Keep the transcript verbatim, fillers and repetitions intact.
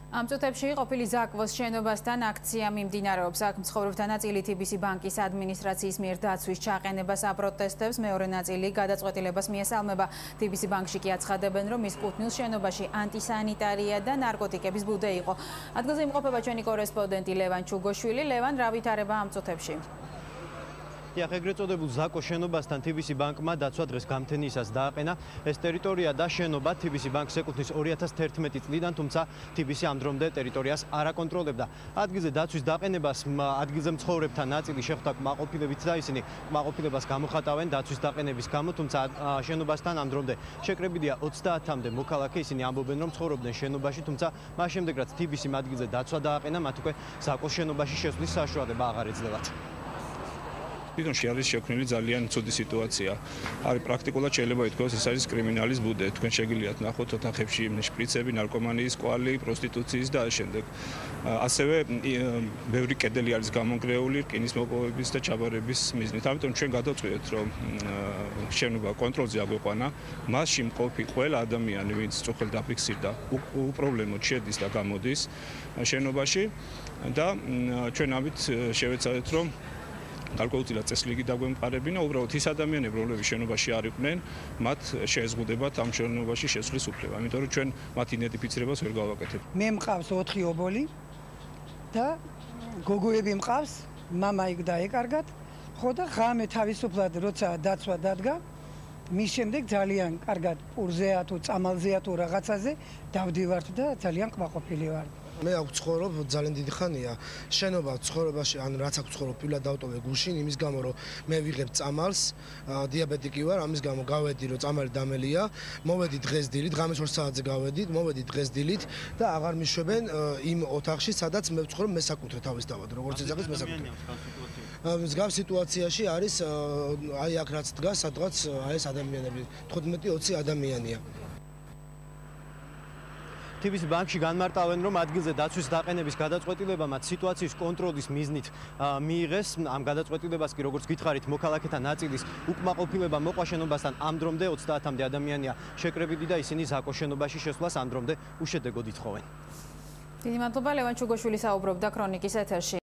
ამ წუთებში ყოფილი ზაკვოს შენობასთან აქცია მიმდინარეობს. აქ მცხოვრებთა ნაწილი თბილისის ბანკის ადმინისტრაციის მიერ დაცვის ჩაყენებას აპროტესტებს, მეორე ნაწილი გადაწყვეტილებას მიესალმება. თბილისის ბანკში კი აცხადებენ, რომ ის კუთვნილ შენობაში ანტისანიტარია და ნარკოტიკების ბუდე იყო. ადგილზე იმყოფება ჩვენი კორესპონდენტი ლევან ჩუგოშვილი. ლევან, რა ვითარება ამ წუთებში? დიახ, ეგრეთ წოდებულ ზაკოს შენობასთან თბილისის ბანკმა დაცვა დღეს გამთენიისას დააყენა. ეს ტერიტორია და შენობა თბილისის ბანკს ეკუთვნის ორი ათას თერთმეტი წლიდან, თუმცა თბილისი ამ დრომდე ტერიტორიას არ აკონტროლებდა. ადგილზე დაცვის დაყენებას ადგილზე მცხოვრებთა ნაწილი შეხვდა კმაყოფილებით და ისინი კმაყოფილებას გამოხატავენ დაცვის დაყენების გამო, თუმცა შენობასთან ამ დრომდე შეკრებილია ოცდაათამდე მოქალაქე. ისინი ამბობენ, რომ ცხოვრობდნენ შენობაში, თუმცა მას შემდეგ რაც თბილისის ადგილზე დაცვა დააყენა, მათ უკვე ზაკოს შენობაში შესვლის საშუალება აღარ ეძლევათ. თვითონში არის შექმნილი ძალიან ცუდი სიტუაცია. არის პრაქტიკულად შეიძლება ითქვას, ეს არის კრიმინალის ბუდე. თქვენ შეგიძლიათ ნახოთ ოთახებში შპრიცები, ნარკომანიის კვალი, პროსტიტუციის და ამავდროულად. ასევე ბევრი კედელი არის გამონგრეული რკინის მოპოვების და ჩაბარების მიზნით. ამიტომ ჩვენ გადავწყვეტთ, რომ შენობა კონტროლზე აგვიყვანა. მასში მყოფი ყველა ადამიანი, ვინც წუხელ დაფიქსირდა, უპრობლემოდ შედის და გამოდის შენობაში და ჩვენ ამით შევეცადეთ, რომ გარკვეულწილად წესრიგი დაგვემყარებინა, უბრალოდ ის ადამიანები, რომლებიც შენობაში არ იყვნენ, მათ შეეზღუდებათ ამ შენობაში შესვლის უფლება, იმიტომ რომ ჩვენ მათ იდენტიფიცირებას ვერ გავაკეთებ. მე მყავს ოთხი ობოლი და გოგოები მყავს, მამა იქ დაეკარგათ, ხო და ღამე თავისუფლად როცა დაცვა დადგა, მის შემდეგ ძალიან კარგად პურზეა თუ წამალზეა თუ რაღაცაზე დავდივართ და ძალიან კმაყოფილი ვარ. მე აქ ვცხოვრობ ძალიან დიდი ხანია. შენობა ცხოვრებაში, ანუ რაც აქ ვცხოვრობ, პირად დავტოვე გუშინ, იმის გამო რომ მე ვიღებ წამალს, დიაბეტიკი ვარ, ამის გამო გავედი რომ წამალი დამელია, მოვედი დღეს დილით, ღამეს ორ საათზე გავედი, მოვედი დღეს დილით და აღარ მიშვებენ იმ ოთახში, სადაც მე ვცხოვრობ, მე საკუთრე თავის დავად, როგორც ეძახის მე საკუთრე. მსგავს სიტუაციაში არის აი აქ რაც დგას, სადღაც აი ეს ადამიანები თხუთმეტი ოცი ადამიანია. თბილისის ბანკში განმარტავენ, რომ ადგილზე დაცვის დაყენების გადაწყვეტილება მათ სიტუაციის კონტროლის მიზნით მიიღეს. ამ გადაწყვეტილებას კი, როგორც გითხარით, მოქალაქეთა ნაწილის უკმაყოფილება მოყვა შენობასთან ამ დრომდე ოცდაათამდე ადამიანია შეკრებილი და ისინი ზაკოს შენობაში შესვლას ამ დრომდე უშედეგოდ ითხოვენ. დიდი მადლობა, ლევან ჩუგოშვილი საუბრობდა ქრონიკის ეთერში.